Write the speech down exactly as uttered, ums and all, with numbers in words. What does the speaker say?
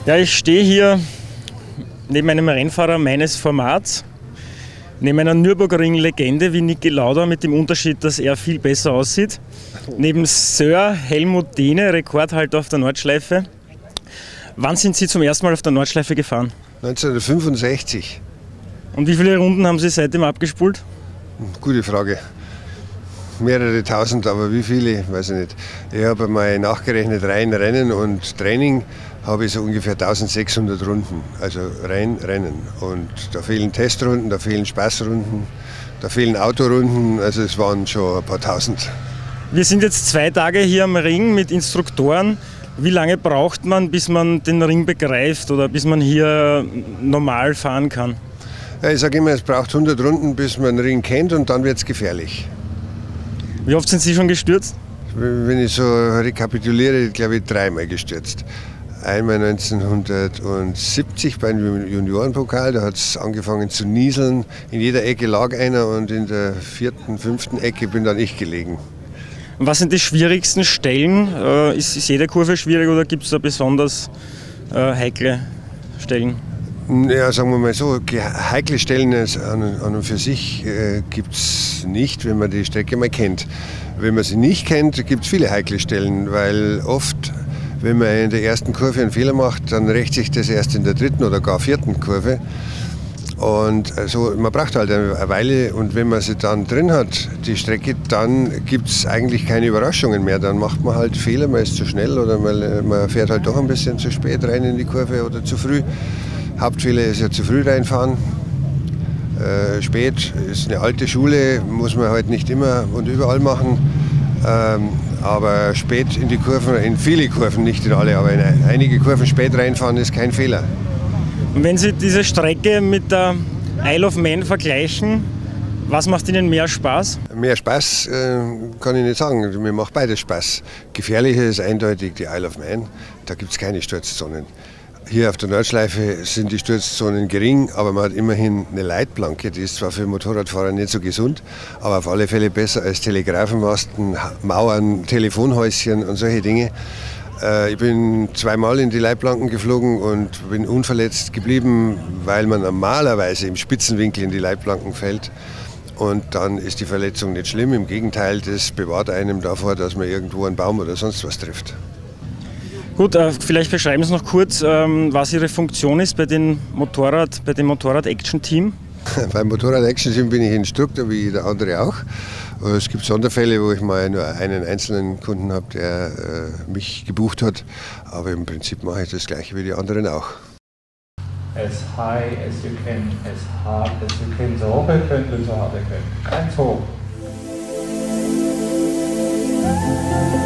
Ja, ich stehe hier neben einem Rennfahrer meines Formats, neben einer Nürburgring-Legende wie Niki Lauda, mit dem Unterschied, dass er viel besser aussieht, neben Sir Helmut Dehne, Rekordhalter auf der Nordschleife. Wann sind Sie zum ersten Mal auf der Nordschleife gefahren? neunzehnhundertfünfundsechzig. Und wie viele Runden haben Sie seitdem abgespult? Gute Frage. Mehrere tausend, aber wie viele, weiß ich nicht. Ich habe mal nachgerechnet, rein Rennen und Training habe ich so ungefähr eintausendsechshundert Runden, also rein Rennen. Und da fehlen Testrunden, da fehlen Spaßrunden, da fehlen Autorunden, also es waren schon ein paar tausend. Wir sind jetzt zwei Tage hier am Ring mit Instruktoren. Wie lange braucht man, bis man den Ring begreift oder bis man hier normal fahren kann? Ja, ich sage immer, es braucht hundert Runden, bis man den Ring kennt, und dann wird es gefährlich. Wie oft sind Sie schon gestürzt? Wenn ich so rekapituliere, glaube ich, dreimal gestürzt. Einmal neunzehnhundertsiebzig beim Juniorenpokal, da hat es angefangen zu nieseln. In jeder Ecke lag einer und in der vierten, fünften Ecke bin dann ich gelegen. Und was sind die schwierigsten Stellen? Äh, ist, ist jede Kurve schwierig oder gibt es da besonders äh, heikle Stellen? Ja, sagen wir mal so, heikle Stellen an, an und für sich äh, gibt es nicht, wenn man die Strecke mal kennt. Wenn man sie nicht kennt, gibt es viele heikle Stellen, weil oft, wenn man in der ersten Kurve einen Fehler macht, dann rächt sich das erst in der dritten oder gar vierten Kurve. Und also, man braucht halt eine Weile, und wenn man sie dann drin hat, die Strecke, dann gibt es eigentlich keine Überraschungen mehr. Dann macht man halt Fehler, man ist zu schnell oder man, man fährt halt doch ein bisschen zu spät rein in die Kurve oder zu früh. Hauptfehler ist ja zu früh reinfahren. Äh, spät ist eine alte Schule, muss man halt nicht immer und überall machen. Ähm, aber spät in die Kurven, in viele Kurven, nicht in alle, aber in einige Kurven spät reinfahren ist kein Fehler. Und wenn Sie diese Strecke mit der Isle of Man vergleichen, was macht Ihnen mehr Spaß? Mehr Spaß äh, kann ich nicht sagen. Mir macht beides Spaß. Gefährlicher ist eindeutig die Isle of Man. Da gibt es keine Sturzzonen. Hier auf der Nordschleife sind die Sturzzonen gering, aber man hat immerhin eine Leitplanke. Die ist zwar für Motorradfahrer nicht so gesund, aber auf alle Fälle besser als Telegrafenmasten, Mauern, Telefonhäuschen und solche Dinge. Äh, ich bin zweimal in die Leitplanken geflogen und bin unverletzt geblieben, weil man normalerweise im Spitzenwinkel in die Leitplanken fällt. Und dann ist die Verletzung nicht schlimm. Im Gegenteil, das bewahrt einem davor, dass man irgendwo einen Baum oder sonst was trifft. Gut, äh, vielleicht beschreiben Sie noch kurz, ähm, was Ihre Funktion ist bei, den Motorrad, bei dem Motorrad-Action-Team. Beim Motorrad-Action-Team bin ich Instruktor, wie jeder andere auch. Es gibt Sonderfälle, wo ich mal nur einen einzelnen Kunden habe, der äh, mich gebucht hat. Aber im Prinzip mache ich das Gleiche wie die anderen auch. As high as you can, as hard as you can, so hoch ihr könnt und so hart ihr könnt. Ganz hoch.